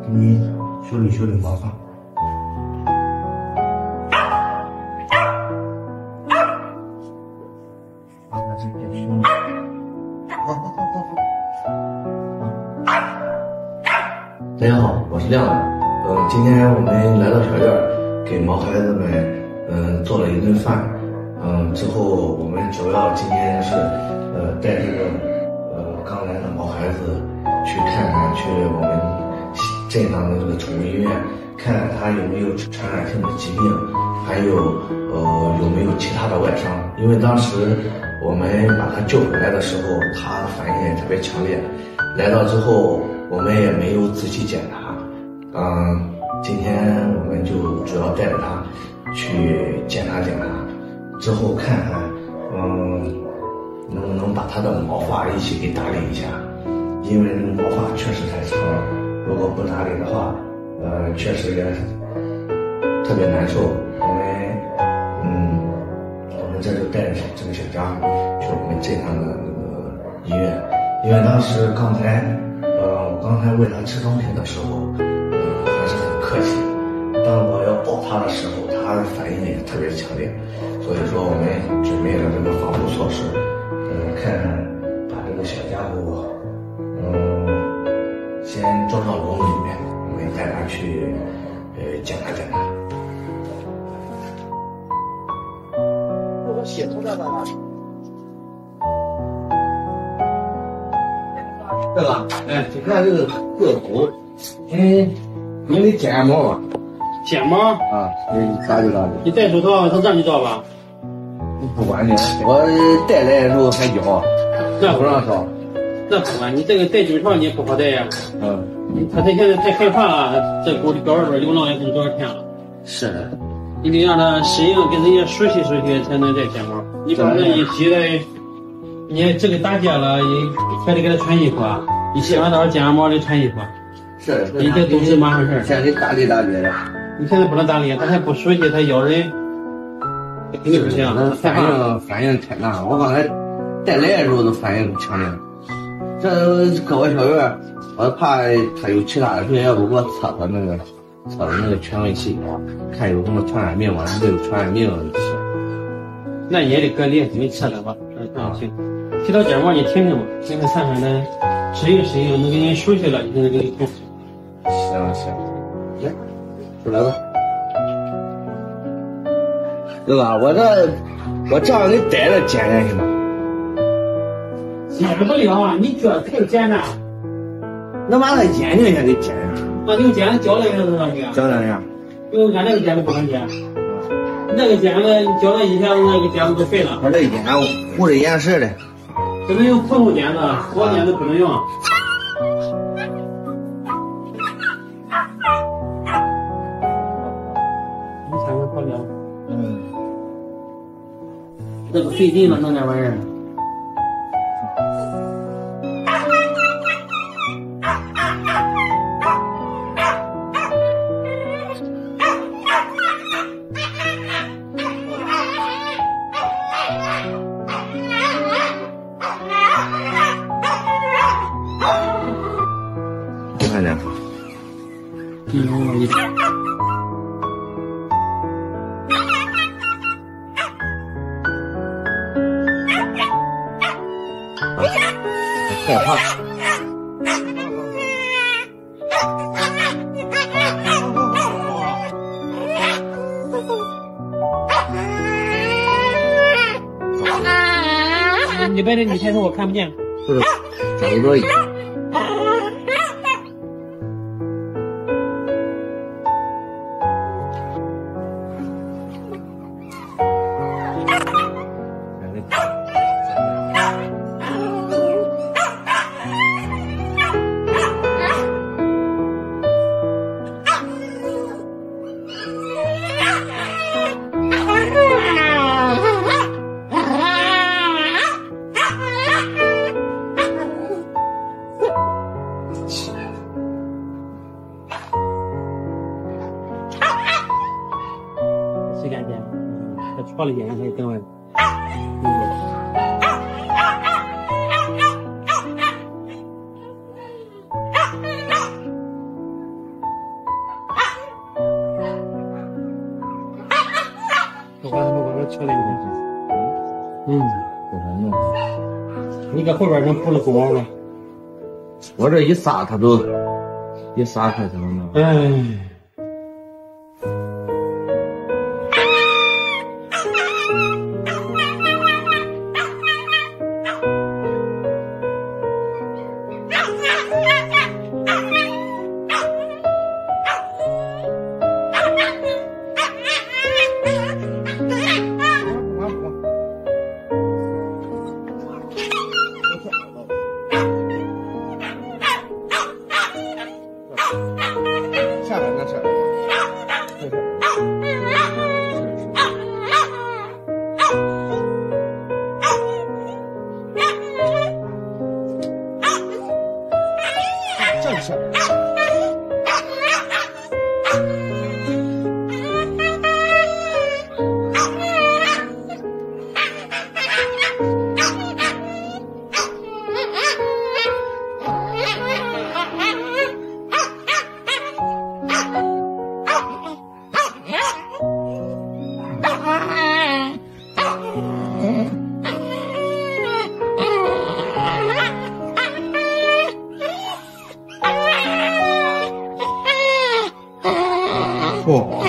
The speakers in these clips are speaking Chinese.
你修理修理毛发。大家好，我是亮子。今天我们来到小院，给毛孩子们做了一顿饭。之后我们主要今天是带这个刚来的毛孩子去看看，去我们镇上的这个宠物医院，看看他有没有传染性的疾病，还有有没有其他的外伤。因为当时我们把他救回来的时候，他反应也特别强烈。来到之后，我们也没有仔细检查。今天我们就主要带着他去检查检查，之后看看能不能把他的毛发一起给打理一下，因为这个毛发确实太长了，如果不打理的话，确实也特别难受。我们这就带着这个小张去我们镇上的那个医院，因为当时我刚才喂他吃东西的时候，还是很客气。当我要抱他的时候，他的反应也特别强烈，所以说我们准备了这个防护措施，看看把这个小家伙，先装到笼里面，我们带他去检查检查。我写出来了。对吧？哎，你看这个头，你得剪毛吧？ 剪毛啊，你咋就咋的。 你戴手套，他让你照吧？ 不管你，我带来的时候还咬， 那不让照。 那不管，你这个戴手套你也不好戴呀。他这现在太害怕了，这狗表外边流浪也很多少天了。 是的。 你得让它适应，跟人家熟悉熟悉才能再剪毛。你把那一洗了，你这个打结了，还得给它穿衣服啊。你洗完澡剪完毛得穿衣服。 是。 你这都是麻烦事儿。 现在得打理打理的。 你现在不能打理，他还不熟悉，他咬人，肯定不行。 反应太大，我刚才带来的时候都反应强烈。这搁我小院，我怕他有其他的病，要不给我测那个权威系统，看有什么传染病吗？没有传染病的。 那你也得隔离，你测测吧。行。提到剪毛你听听吧，听听看看呢，适应适应，能给你熟悉了，你才能给你控制。 行，来。出来吧，对吧？我这样给逮着剪下去吧。 剪不了啊，你脚太尖了。 能把他眼睛也给剪下去。 那用剪绞两下子上去。 绞两下。 用俺那个剪子不能剪，那个剪子绞了一下子，那个剪子就废了。 我这眼糊着眼似的。 只能用普通剪子，活剪子不能用。这个费劲了，弄点玩意儿。 看见？害怕。 你别的你抬头我看不见。 不是，差不多一样。 洗干净，它戳了眼睛还更我把它敲了一下。 给它弄。 你搁后边能铺了锅吗？ 我这一撒它都一撒开就能弄。 哎。 下边那是。这是。哦，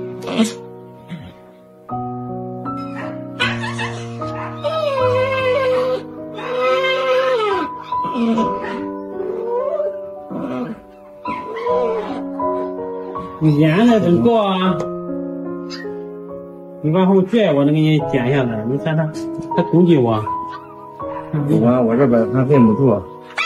你演的真高啊！你往后拽，我能给你剪下来。你看它攻击我。 我这边还忍不住。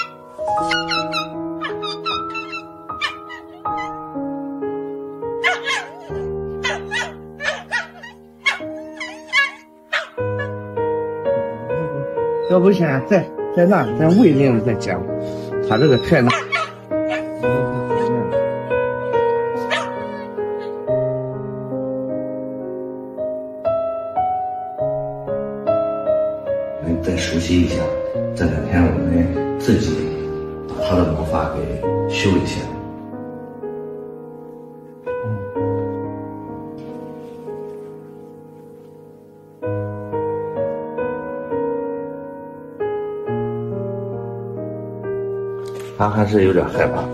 要不现在在那在胃里再讲，他这个太难。 再熟悉一下，这2天我们自己把他的毛发给修一下。他还是有点害怕。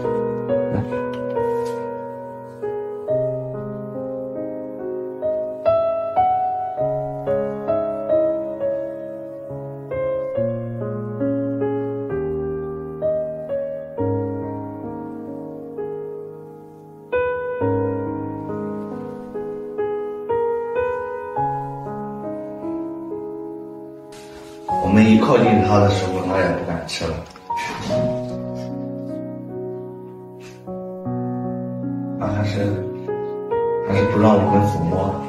我们一靠近它的时候，它也不敢吃了。它还是不让我们抚摸。